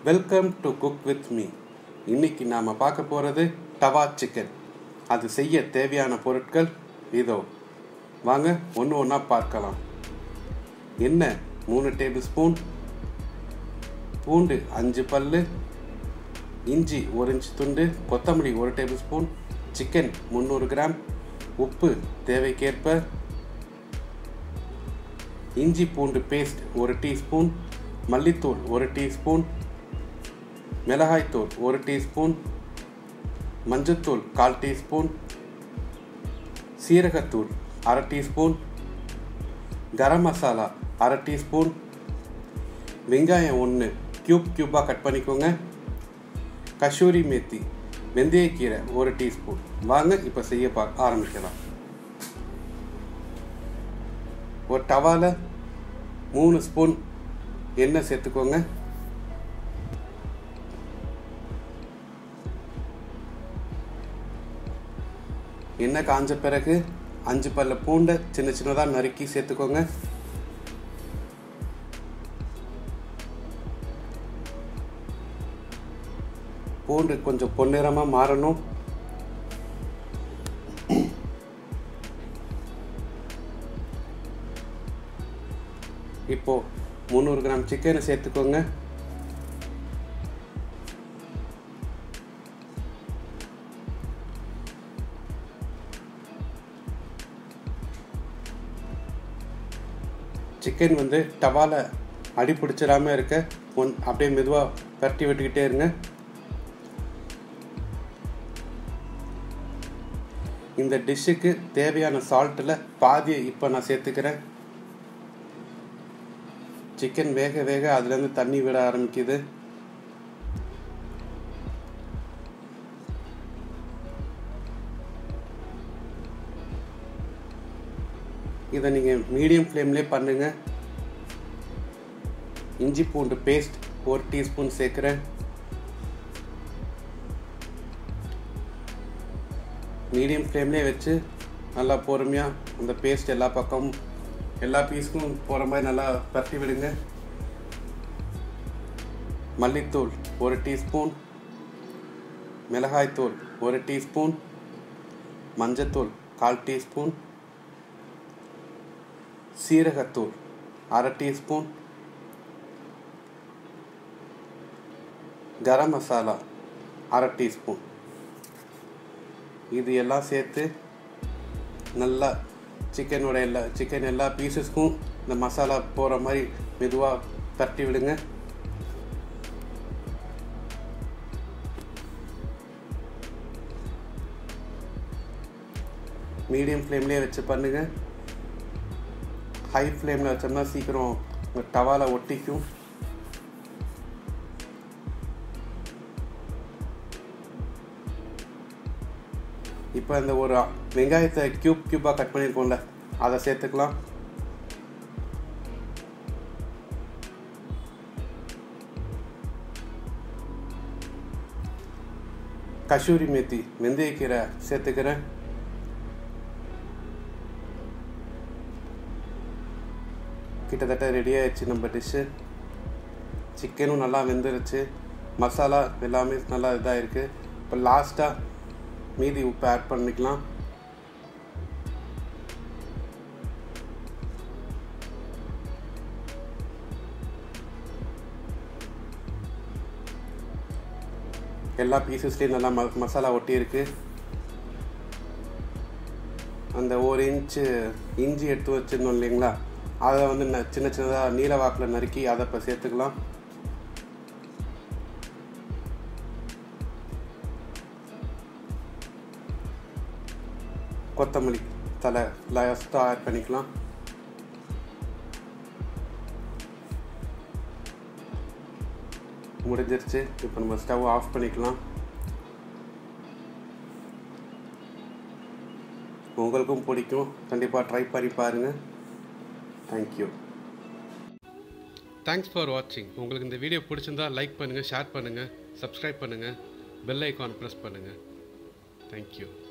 Welcome to cook with me. இன்னைக்கு நாம் பார்க்க போகிறது டவா சிக்கன். அது செய்ய தேவையான பொருட்கள் இதோ. வாங்க ஒன்று ஒன்றா பார்க்கலாம். எண்ணெய் 3 டேபிள் ஸ்பூன், பூண்டு 5 பல்லு, இஞ்சி 1 இன்ச் துண்டு, கொத்தமல்லி 1 டேபிள் ஸ்பூன், சிக்கன் 300 கிராம், உப்பு தேவைக்கேற்ப, இஞ்சி பூண்டு பேஸ்ட் 1 டீஸ்பூன், மல்லித்தூள் 1 டீஸ்பூன், மிளகாய்த்தூள் 1 டீஸ்பூன், மஞ்சத்தூள் 1/4 டீஸ்பூன், சீரகத்தூள் 1/2 டீஸ்பூன், கரம் மசாலா 1/2 டீஸ்பூன், வெங்காயம் 1 க்யூபாக கட் பண்ணிக்கோங்க, கசூரி மேத்தி வெந்தயக்கீரை 1 டீஸ்பூன். வாங்க இப்போ செய்ய ஆரம்பிக்கலாம். ஒரு டவாவில் 3 ஸ்பூன் எண்ணெய் சேர்த்துக்கோங்க. எண்ணெய் காஞ்ச பிறகு 5 பல்ல பூண்டை சின்ன சின்னதாக நறுக்கி சேர்த்துக்கோங்க. பூண்டு கொஞ்சம் பொன்னிறமாக மாறணும். இப்போ 300 கிராம் சிக்கனை சேர்த்துக்கோங்க. சிக்கன் டவால அடி பிடிச்சிடாமல் இருக்க அப்படியே மெதுவாக பரட்டி விட்டுக்கிட்டே இருங்க. இந்த டிஷ்ஷுக்கு தேவையான சால்ட்டில் பாதியை இப்போ நான் சேர்த்துக்கிறேன். சிக்கன் வேக வேக அதுலேருந்து தண்ணி விட ஆரம்பிக்குது. இதை நீங்கள் மீடியம் ஃப்ளேம்லேயே பண்ணுங்கள். இஞ்சி பூண்டு பேஸ்ட் 1 டீஸ்பூன் சேர்க்குறேன். மீடியம் ஃப்ளேம்லேயே வச்சு நல்லா பொறுமையாக அந்த பேஸ்ட் எல்லா பக்கமும் எல்லா பீஸுக்கும் போகிற மாதிரி நல்லா பரட்டி விடுங்க. மல்லித்தூள் 1 டீஸ்பூன், மிளகாய்த்தூள் 1 டீஸ்பூன், மஞ்சத்தூள் 1/4 டீஸ்பூன், சீரகத்தூள் 1/2 டீஸ்பூன், கரம் மசாலா 1/2 டீஸ்பூன். இது எல்லாம் சேர்த்து நல்லா சிக்கன் எல்லா பீசஸ்க்கும் இந்த மசாலா போகிற மாதிரி மெதுவாக பரட்டி விடுங்க. மீடியம் ஃப்ளேம்லேயே வச்சு பண்ணுங்கள். ஹை ஃப்ளேமில் வச்சோம்னா சீக்கிரம் டவால ஒட்டிக்கும். இப்போ இந்த ஒரு வெங்காயத்தை க்யூபாக கட் பண்ணியிருக்கோம்ல, அதை சேர்த்துக்கலாம். கசூரி மேத்தி வெந்தயக்கீரை சேர்த்துக்கிறேன். கிட்டத்தட்ட ரெடி ஆயிடுச்சு நம்ம டிஷ்ஷு. சிக்கனும் நல்லா வெந்துருச்சு, மசாலா எல்லாமே நல்லா இதாக இருக்குது. இப்போ லாஸ்ட்டாக மீதி உப்பு ஆட் பண்ணிக்கலாம். எல்லா பீசஸ்லேயும் நல்லா மசாலா ஒட்டி இருக்கு. அந்த 1 இன்ச்சு இஞ்சி எடுத்து வச்சுருந்தோம் இல்லைங்களா, அதை சின்ன சின்னதாக நீல வாக்கில் நறுக்கி அதை இப்போ சேர்த்துக்கலாம். கொத்தமல்லி தலை லாஸ்ட்டாக ஆட் பண்ணிக்கலாம். முடிஞ்சிருச்சு. இப்போ நம்ம ஸ்டவ் ஆஃப் பண்ணிக்கலாம். உங்களுக்கும் பிடிக்கும், கண்டிப்பாக ட்ரை பண்ணி பாருங்கள். தேங்க்யூ. தேங்க்ஸ் ஃபார் வாட்சிங். உங்களுக்கு இந்த வீடியோ பிடிச்சிருந்தா லைக் பண்ணுங்கள், ஷேர் பண்ணுங்கள், சப்ஸ்கிரைப் பண்ணுங்கள், பெல் ஐக்கான் ப்ரெஸ் பண்ணுங்கள். தேங்க்யூ.